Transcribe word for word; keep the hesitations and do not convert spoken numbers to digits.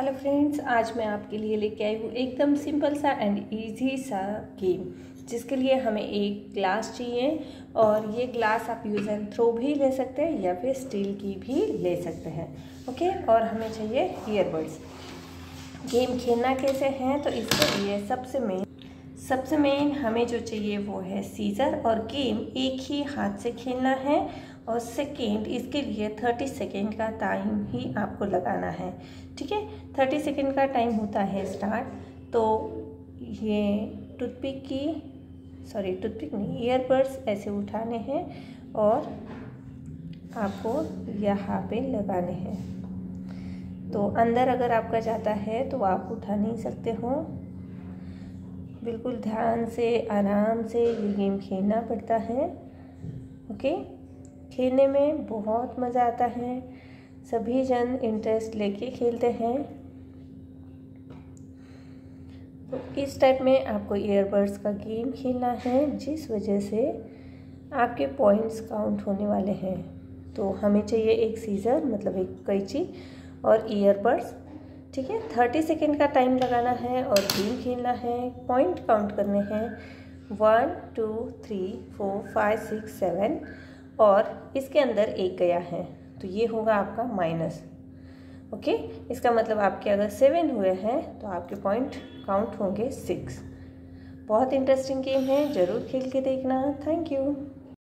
Hello friends, आज मैं आपके लिए लेके आई हूँ एकदम सिंपल सा एंड इजी सा गेम, जिसके लिए हमें एक ग्लास चाहिए और ये ग्लास आप यूज़ एंड थ्रो भी ले सकते हैं या फिर स्टील की भी ले सकते हैं। ओके, और हमें चाहिए ईयरबड्स। गेम खेलना कैसे हैं, तो इसके लिए सबसे मेन सबसे मेन हमें जो चाहिए वो है सीज़र, और गेम एक ही हाथ से खेलना है। और सेकेंड, इसके लिए थर्टी सेकेंड का टाइम ही आपको लगाना है। ठीक है, थर्टी सेकेंड का टाइम होता है स्टार्ट। तो ये टूथपिक की सॉरी टूथपिक नहीं ईयरबड्स ऐसे उठाने हैं और आपको यहाँ पे लगाने हैं। तो अंदर अगर आपका जाता है तो आप उठा नहीं सकते हो। बिल्कुल ध्यान से आराम से ये गेम खेलना पड़ता है। ओके, खेलने में बहुत मज़ा आता है, सभी जन इंटरेस्ट लेके खेलते हैं। तो इस टाइप में आपको ईयरबड्स का गेम खेलना है, जिस वजह से आपके पॉइंट्स काउंट होने वाले हैं। तो हमें चाहिए एक सीज़र मतलब एक कैंची और ईयरबड्स। ठीक है, थर्टी सेकेंड का टाइम लगाना है और गेम खेलना है। पॉइंट काउंट करने हैं, one two three four five six seven, और इसके अंदर एक गया है तो ये होगा आपका माइनस। ओके, इसका मतलब आपके अगर सेवन हुए हैं तो आपके पॉइंट काउंट होंगे सिक्स। बहुत इंटरेस्टिंग गेम है, ज़रूर खेल के देखना। Thank you.